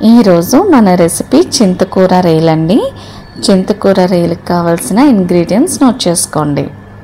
ఈరోజు మన రెసిపీ చింతకూర రేలండి. చింతకూర రేలకు కావాల్సిన ఇంగ్రీడియంట్స్ నోట్ చేసుకోండి.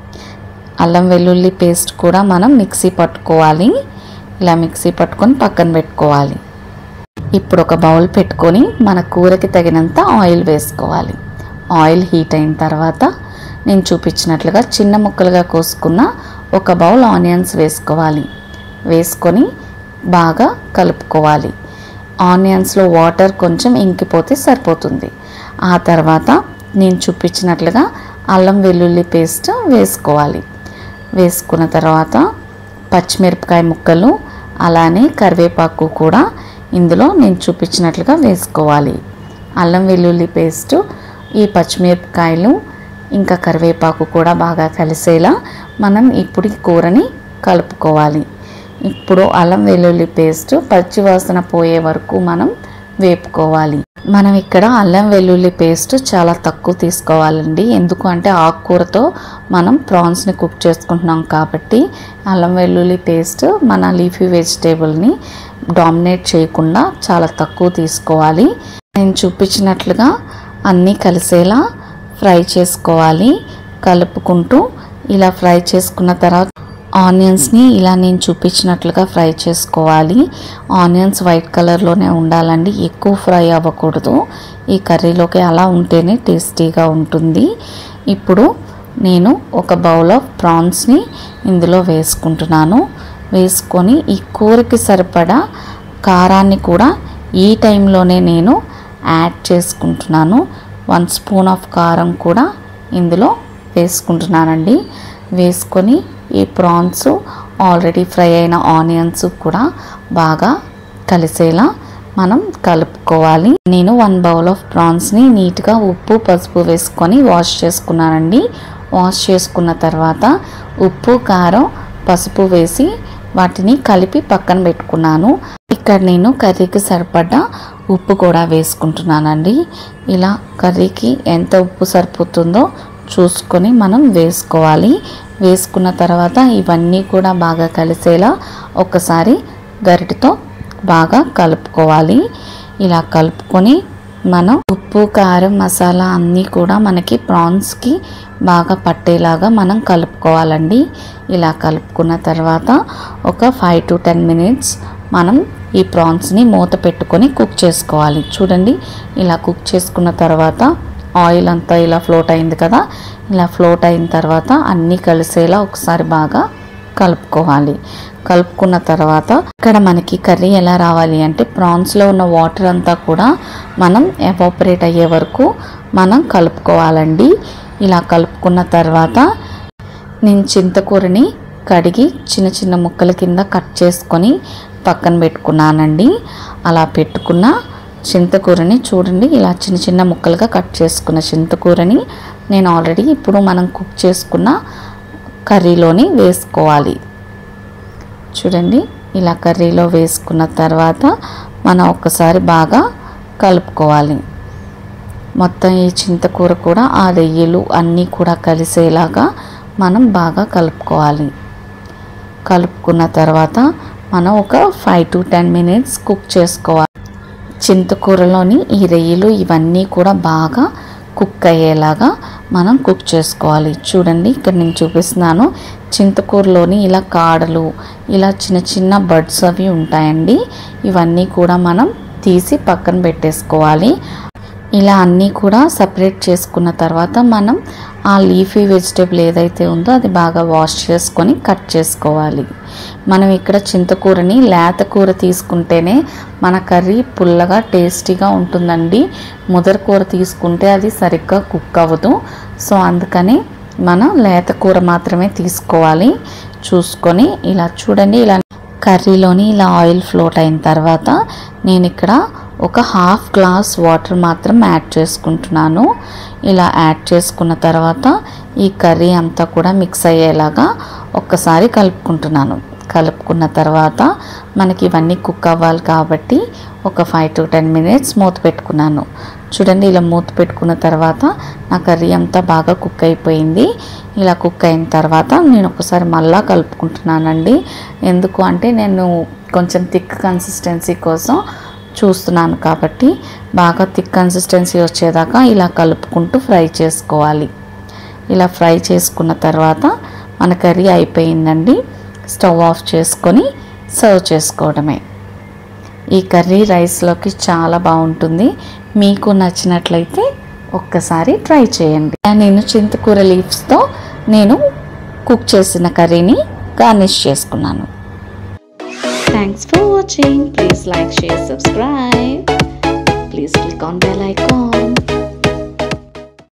అల్లం వెల్లుల్లి పేస్ట్ కూడా మనం మిక్సీ పట్టుకోవాలి. ఇలా మిక్సీ పట్టుకొని పక్కన పెట్టుకోవాలి. ఇప్పుడు ఒక బౌల్ పెట్టుకొని మన కూరకి తగినంత ఆయిల్ వేసుకోవాలి. ఆయిల్ హీట్ అయిన తర్వాత నేను చూపించినట్లుగా చిన్న ముక్కలుగా కోసుకున్న ఒక బౌల్ ఆనియన్స్ వేసుకోవాలి. వేసుకొని బాగా కలుపుకోవాలి. ఆనియన్స్లో వాటర్ కొంచెం ఇంకిపోతే సరిపోతుంది. ఆ తర్వాత నేను చూపించినట్లుగా అల్లం వెల్లుల్లి పేస్ట్ వేసుకోవాలి. వేసుకున్న తర్వాత పచ్చిమిరపకాయ ముక్కలు అలానే కరివేపాకు కూడా ఇందులో నేను చూపించినట్లుగా వేసుకోవాలి. అల్లం వెల్లుల్లి పేస్ట్, ఈ పచ్చిమిరపకాయలు ఇంకా కరివేపాకు కూడా బాగా కలిసేలా మనం ఇప్పుడు ఈ కూరని కలుపుకోవాలి. ఇప్పుడు అల్లం వెల్లుల్లి పేస్ట్ పచ్చి వాసన పోయే వరకు మనం వేపుకోవాలి. మనం ఇక్కడ అల్లం వెల్లుల్లి పేస్ట్ చాలా తక్కువ తీసుకోవాలండి. ఎందుకు అంటే ఆకుకూరతో మనం ప్రాన్స్ని కుక్ చేసుకుంటున్నాం కాబట్టి అల్లం వెల్లుల్లి పేస్ట్ మన లీఫీ వెజిటేబుల్ని డామినేట్ చేయకుండా చాలా తక్కువ తీసుకోవాలి. నేను చూపించినట్లుగా అన్నీ కలిసేలా ఫ్రై చేసుకోవాలి. కలుపుకుంటూ ఇలా ఫ్రై చేసుకున్న తర్వాత ఆనియన్స్ని ఇలా నేను చూపించినట్లుగా ఫ్రై చేసుకోవాలి. ఆనియన్స్ వైట్ కలర్లోనే ఉండాలండి, ఎక్కువ ఫ్రై అవ్వకూడదు. ఈ కర్రీలోకి అలా ఉంటేనే టేస్టీగా ఉంటుంది. ఇప్పుడు నేను ఒక బౌల్ ఆఫ్ ప్రాన్స్ని ఇందులో వేసుకుంటున్నాను. వేసుకొని ఈ కూరకి సరిపడా కారాన్ని కూడా ఈ టైంలోనే నేను యాడ్ చేసుకుంటున్నాను. 1 స్పూన్ ఆఫ్ కారం కూడా ఇందులో వేసుకుంటున్నానండి. వేసుకొని ఈ ప్రాన్స్ ఆల్రెడీ ఫ్రై అయిన ఆనియన్స్ కూడా బాగా కలిసేలా మనం కలుపుకోవాలి. నేను 1 బౌల్ ఆఫ్ ప్రాన్స్ని నీట్గా ఉప్పు పసుపు వేసుకొని వాష్ చేసుకున్నానండి. వాష్ చేసుకున్న తర్వాత ఉప్పు కారం పసుపు వేసి వాటిని కలిపి పక్కన పెట్టుకున్నాను. ఇక్కడ నేను కర్రీకి సరిపడా ఉప్పు కూడా వేసుకుంటున్నానండి. ఇలా కర్రీకి ఎంత ఉప్పు సరిపోతుందో చూసుకొని మనం వేసుకోవాలి. వేసుకున్న తర్వాత ఇవన్నీ కూడా బాగా కలిసేలా ఒకసారి గరిటెతో బాగా కలుపుకోవాలి. ఇలా కలుపుకొని మనం ఉప్పు కారం మసాలా అన్నీ కూడా మనకి ప్రాన్స్కి బాగా పట్టేలాగా మనం కలుపుకోవాలండి. ఇలా కలుపుకున్న తర్వాత ఒక 5 to 10 minutes మనం ఈ ప్రాన్స్ని మూత పెట్టుకొని కుక్ చేసుకోవాలి. చూడండి, ఇలా కుక్ చేసుకున్న తర్వాత ఆయిల్ అంతా ఇలా ఫ్లోట్ అయింది కదా. ఇలా ఫ్లోట్ అయిన తర్వాత అన్నీ కలిసేలా ఒకసారి బాగా కలుపుకోవాలి. కలుపుకున్న తర్వాత ఇక్కడ మనకి కర్రీ ఎలా రావాలి అంటే ప్రాన్స్లో ఉన్న వాటర్ అంతా కూడా మనం ఎవాపరేట్ అయ్యే వరకు మనం కలుపుకోవాలండి. ఇలా కలుపుకున్న తర్వాత నేను చింతకూరని కడిగి చిన్న చిన్న ముక్కల కింద కట్ చేసుకొని పక్కన పెట్టుకున్నానండి. అలా పెట్టుకున్న చింతకూరని చూడండి, ఇలా చిన్న చిన్న ముక్కలుగా కట్ చేసుకున్న చింతకూరని నేను ఆల్రెడీ ఇప్పుడు మనం కుక్ చేసుకున్న కర్రీలోని వేసుకోవాలి. చూడండి, ఇలా కర్రీలో వేసుకున్న తర్వాత మనం ఒక్కసారి బాగా కలుపుకోవాలి. మొత్తం ఈ చింతకూర కూడా ఆ రొయ్యలు అన్నీ కూడా కలిసేలాగా మనం బాగా కలుపుకోవాలి. కలుపుకున్న తర్వాత మనం ఒక 5 to 10 minutes కుక్ చేసుకోవాలి. చింతకూరలోని ఈ రొయ్యలు ఇవన్నీ కూడా బాగా కుక్ అయ్యేలాగా మనం కుక్ చేసుకోవాలి. చూడండి, ఇక్కడ నేను చూపిస్తున్నాను. చింతకూరలోని ఇలా కాడలు ఇలా చిన్న చిన్న బడ్స్ అవి ఉంటాయండి. ఇవన్నీ కూడా మనం తీసి పక్కన పెట్టేసుకోవాలి. ఇలా అన్నీ కూడా సపరేట్ చేసుకున్న తర్వాత మనం ఆ లీఫీ వెజిటేబుల్ ఏదైతే ఉందో అది బాగా వాష్ చేసుకొని కట్ చేసుకోవాలి. మనం ఇక్కడ చింతకూరని లేత కూర తీసుకుంటేనే మన కర్రీ పుల్లగా టేస్టీగా ఉంటుందండి. ముదర కూర తీసుకుంటే అది సరిగ్గా కుక్ అవ్వదు. సో అందుకని మనం లేత కూర మాత్రమే తీసుకోవాలి. చూసుకొని ఇలా చూడండి, ఇలా కర్రీలోని ఇలా ఆయిల్ ఫ్లోట్ అయిన తర్వాత నేను ఇక్కడ ఒక 1/2 గ్లాస్ వాటర్ మాత్రం యాడ్ చేసుకుంటున్నాను. ఇలా యాడ్ చేసుకున్న తర్వాత ఈ కర్రీ అంతా కూడా మిక్స్ అయ్యేలాగా ఒక్కసారి కలుపుకుంటున్నాను. కలుపుకున్న తర్వాత మనకి ఇవన్నీ కుక్ అవ్వాలి కాబట్టి ఒక 5 to 10 minutes మూత పెట్టుకున్నాను. చూడండి, ఇలా మూత పెట్టుకున్న తర్వాత నా కర్రీ అంతా బాగా కుక్ అయిపోయింది. ఇలా కుక్ అయిన తర్వాత నేను ఒకసారి మళ్ళా కలుపుకుంటున్నానండి. ఎందుకు అంటే నేను కొంచెం థిక్ కన్సిస్టెన్సీ కోసం చూస్తున్నాను కాబట్టి బాగా థిక్ కన్సిస్టెన్సీ వచ్చేదాకా ఇలా కలుపుకుంటూ ఫ్రై చేసుకోవాలి. ఇలా ఫ్రై చేసుకున్న తర్వాత మన కర్రీ అయిపోయిందండి. స్టవ్ ఆఫ్ చేసుకొని సర్వ్ చేసుకోవడమే. ఈ కర్రీ రైస్లోకి చాలా బాగుంటుంది. మీకు నచ్చినట్లయితే ఒక్కసారి ట్రై చేయండి. నేను చింతకూర లీవ్స్తో కుక్ చేసిన కర్రీని గార్నిష్ చేసుకున్నాను. Thanks for watching. Please like, share, subscribe. Please click on bell icon.